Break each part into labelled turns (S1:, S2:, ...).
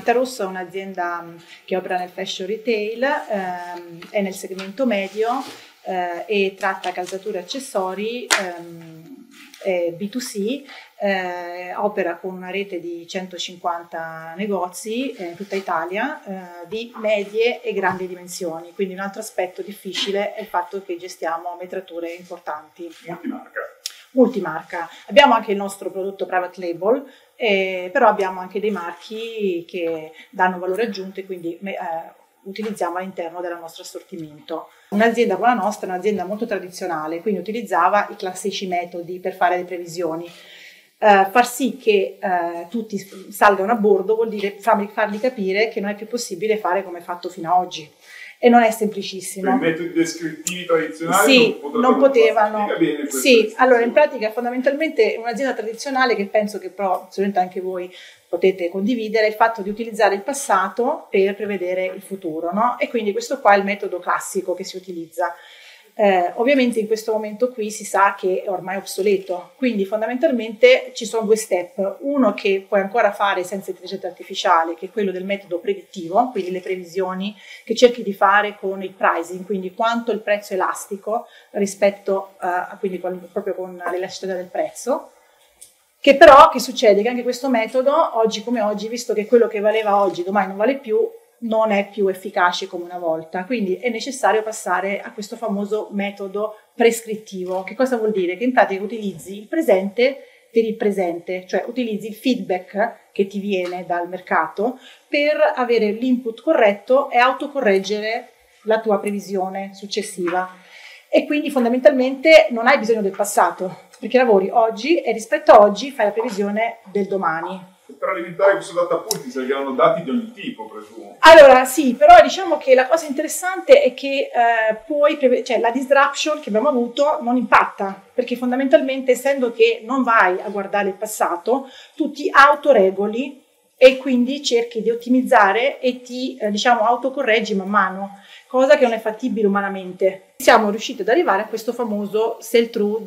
S1: Vitarusso è un'azienda che opera nel fashion retail, è nel segmento medio e tratta calzature e accessori B2C, opera con una rete di 150 negozi in tutta Italia di medie e grandi dimensioni, quindi un altro aspetto difficile è il fatto che gestiamo metrature importanti. Multimarca. Abbiamo anche il nostro prodotto private label, però abbiamo anche dei marchi che danno valore aggiunto e quindi utilizziamo all'interno del nostro assortimento. Un'azienda come la nostra è un'azienda molto tradizionale, quindi utilizzava i classici metodi per fare le previsioni. Far sì che tutti salgano a bordo vuol dire fargli capire che non è più possibile fare come fatto fino ad oggi. E non è semplicissimo.
S2: I metodi descrittivi tradizionali
S1: sì, non potevano. Sì, allora in pratica
S2: è
S1: fondamentalmente un'azienda tradizionale che penso che però sicuramente anche voi potete condividere il fatto di utilizzare il passato per prevedere il futuro, no? E quindi questo qua è il metodo classico che si utilizza. Ovviamente in questo momento qui si sa che è ormai obsoleto, quindi fondamentalmente ci sono due step, uno che puoi ancora fare senza intelligenza artificiale, che è quello del metodo predittivo, quindi le previsioni che cerchi di fare con il pricing, quindi quanto il prezzo è elastico rispetto quindi proprio con l'elasticità del prezzo. Che però che succede? Che anche questo metodo, oggi come oggi, visto che quello che valeva oggi domani non vale più, non è più efficace come una volta, quindi è necessario passare a questo famoso metodo prescrittivo. Che cosa vuol dire? Che in pratica utilizzi il presente per il presente, cioè utilizzi il feedback che ti viene dal mercato per avere l'input corretto e autocorreggere la tua previsione successiva. E quindi fondamentalmente non hai bisogno del passato, perché lavori oggi e rispetto a oggi fai la previsione del domani.
S2: Per alimentare questo data pool ti serviranno dati di ogni tipo, presumo.
S1: Allora sì, però diciamo che la cosa interessante è che cioè la disruption che abbiamo avuto non impatta, perché fondamentalmente essendo che non vai a guardare il passato, tu ti autoregoli e quindi cerchi di ottimizzare e ti autocorreggi man mano, cosa che non è fattibile umanamente. Siamo riusciti ad arrivare a questo famoso sell-through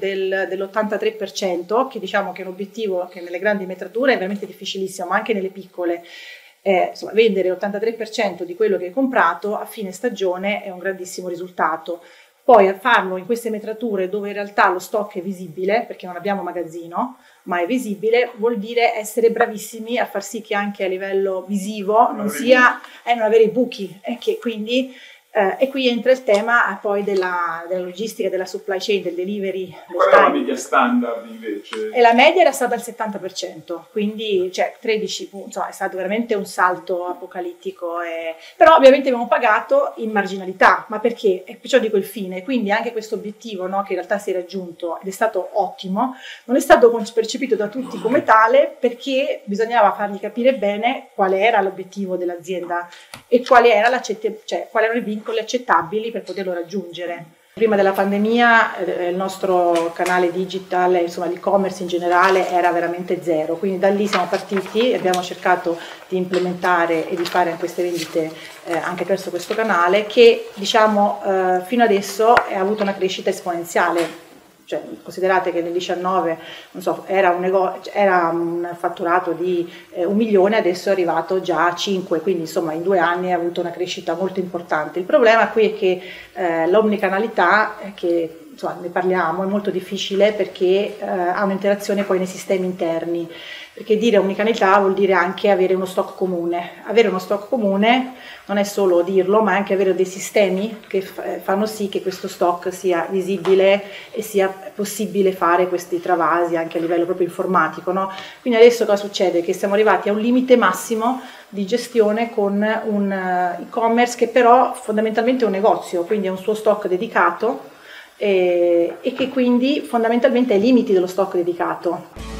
S1: dell'83%, che diciamo che è un obiettivo che nelle grandi metrature è veramente difficilissimo, ma anche nelle piccole. Insomma, vendere l'83% di quello che hai comprato a fine stagione è un grandissimo risultato. Poi a farlo in queste metrature dove in realtà lo stock è visibile, perché non abbiamo magazzino, ma è visibile, vuol dire essere bravissimi a far sì che anche a livello visivo non avere i buchi, che quindi e qui entra il tema poi della logistica, della supply chain, del delivery.
S2: Qual è la media standard invece?
S1: E la media era stata il 70%, quindi 13 punti, insomma, è stato veramente un salto apocalittico. Però ovviamente abbiamo pagato in marginalità, ma perché? E perciò dico il fine, quindi anche questo obiettivo, no, che in realtà si è raggiunto ed è stato ottimo, non è stato percepito da tutti come tale perché bisognava fargli capire bene qual era l'obiettivo dell'azienda e quali erano i vincoli accettabili per poterlo raggiungere. Prima della pandemia il nostro canale digital, insomma l'e-commerce in generale era veramente zero, quindi da lì siamo partiti e abbiamo cercato di implementare e di fare queste vendite anche attraverso questo canale che fino adesso ha avuto una crescita esponenziale. Cioè, considerate che nel 2019 era un fatturato di 1 milione, adesso è arrivato già a 5, quindi insomma in 2 anni ha avuto una crescita molto importante. Il problema qui è che l'omnicanalità, che insomma, ne parliamo, è molto difficile perché ha un'interazione poi nei sistemi interni, perché dire omnicanalità vuol dire anche avere uno stock comune. Avere uno stock comune non è solo dirlo, ma anche avere dei sistemi che fanno sì che questo stock sia visibile e sia possibile fare questi travasi anche a livello proprio informatico, no? Quindi adesso cosa succede? Che siamo arrivati a un limite massimo di gestione con un e-commerce che però fondamentalmente è un negozio, quindi ha un suo stock dedicato e che quindi fondamentalmente ha i limiti dello stock dedicato.